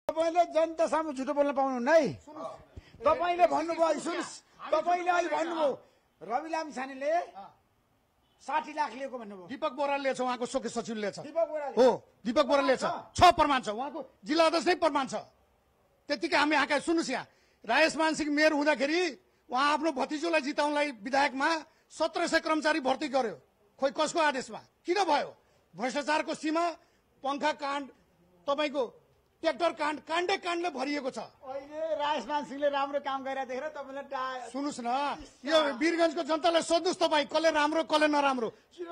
तपाईले जनता सामु झुटो बोल्न पाउनुहुन्न है। तपाईले भन्नुभयो, सुन्नुस्, तपाईले अहिले भन्नुभयो रवि लामिछानेले 60 लाख लिएको भन्नुभयो। दीपक बोराले छ, उहाँको मुख्य सचिवले छ। दीपक बोराले हो, दीपक बोराले छ, प्रमाण छ, उहाँको जिल्ला अध्यक्ष नै प्रमाण छ। त्यतिकै हामी आएका। सुन्नुस्, यहाँ राजेशमान सिंह मेयर हुँदाखेरि उहाँ आफ्नो भतिजोलाई जिताउनलाई विधायकमा 1700 कर्मचारी भर्ती गर्यो। खोइ कसको आदेशमा किन भयो? भ्रष्टाचारको सीमा, पंखा काण्ड, तपाईको ट्र्याक्टर काण्ड, काण्डले भरिएको छ। अहिले राजेशमान सिंहले राम्रो काम गरेर देखेर तपाईले सुन्नुस् न, यो वीरगञ्जको जनतालाई सोध्नुस् तपाईँ कसले राम्रो कसले नराम्रो।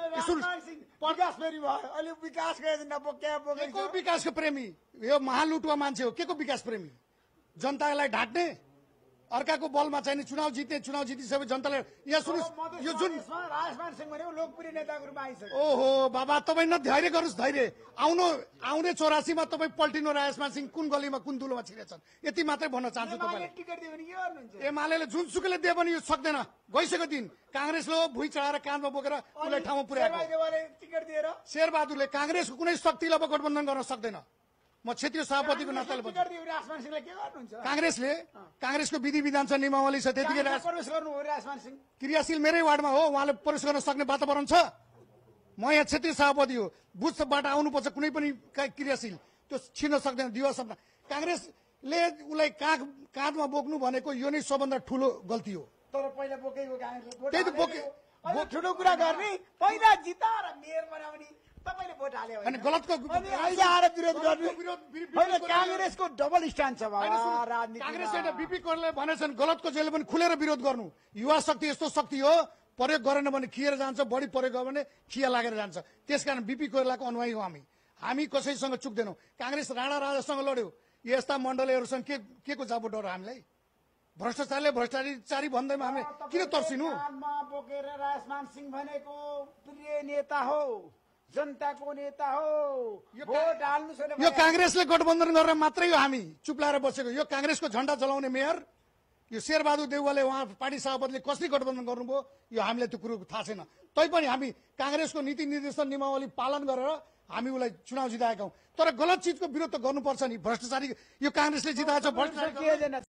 विकास फेरि भयो, अहिले विकास गरेर को विकासको प्रेमी? यो महालुटुवा मान्छे हो, के को विकास प्रेमी? जनतालाई ढाट्ने, अर्काको बलमा चाहिने चुनाव जितिसके जनताले। यहाँ सुन्नुस्, यो जुन राजेशमान सिंह भने लोकप्रिय नेताको रूपमा आइसक्यो। ओहो बाबा, तपाईँ न धैर्य गर्नुहोस्, धैर्य। आउने 84मा तपाईँ पल्टिनु राजेशमान सिंह कुन गलीमा कुन दुलोमा छिरेछन्, यति मात्रै भन्न चाहन्छु तपाईँलाई। टिकट दियो भने के गर्नुहुन्छ? एमाले जुनसुकैले दियो भने यो सक्दैन। गइसक्यो दिन। काङ्ग्रेसले भुइँ चढाएर काँधमा बोकेर उसलाई ठाउँमा पुर्याएको। टिकट दिएर शेरबहादुरले काङ्ग्रेसको कुनै शक्तिले अब गठबन्धन गर्न सक्दैन। म क्षेत्रीय सभापतिको नाताले भन्छु। टिकट दियो राजेशमान सिंहले के गर्नुहुन्छ? काङ्ग्रेसको विधि विधान छ, नियमावली छ, त्यतिकै प्रवेश गर्नु हो राजेशमान सिंह। क्रियाशील मेरै वार्डमा हो, उहाँले प्रवेश गर्न सक्ने वातावरण छ। म यहाँ क्षेत्रीय सभापति हो, बुथबाट आउनुपर्छ कुनै पनि क्रियाशील, त्यो छिर्न सक्दैन। दिवस काङ्ग्रेसले उसलाई काँधमा बोक्नु भनेको यो नै सबभन्दा ठुलो गल्ती हो। तर पहिला बोकेको काङ्ग्रेसले त्यही त बोके। ठुलो कुरा गर्ने, पहिला जिताएर मेयर बनाउने, तपाईले भोट हाल्यो अनि गलतको अनि अहिले आएर विरोध गर्ने। होइन, काङ्ग्रेसको डबल स्ट्यान्ड छ बाबा राजनीति। काङ्ग्रेसले बिपी कोरले भनेछन् गलतको जहिले पनि खुलेर विरोध गर्नु। युवा शक्ति यस्तो शक्ति हो, प्रयोग गरेन भने खिएर जान्छ, बढी प्रयोग गर्यो भने खिया लागेर जान्छ। त्यसकारण बिपी कोइरालाको अनुयायी हो हामी कसैसँग चुक्दैनौँ। काङ्ग्रेस राणा राजासँग लड्यो, यस्ता मण्डलीहरूसँग के को जाबो डर हामीलाई? भ्रष्टाचारी भन्दैमा हामी किन तर्सिनु? बोकेर राजेशमान सिंह भनेको प्रिय नेता हो, जनताको नेता हो। भोट हाल्नु छैन। यो काङ्ग्रेसले गठबन्धन गरेर मात्रै हो हामी चुप लाएर बसेको। यो काङ्ग्रेसको झण्डा जलाउने मेयर, यो शेरबहादुर देउवाले उहाँ पार्टी सभापतिले कसरी गठबन्धन गर्नुभयो यो हामीलाई त्यो कुरो थाहा छैन। तैपनि हामी काङ्ग्रेसको नीति निर्देशन नियमावली पालन गरेर हामी उसलाई चुनाव जिताएका हौँ। तर गलत चिजको विरोध त गर्नुपर्छ नि। भ्रष्टाचारी यो काङ्ग्रेसले जिताएको छ। भ्रष्टाचारी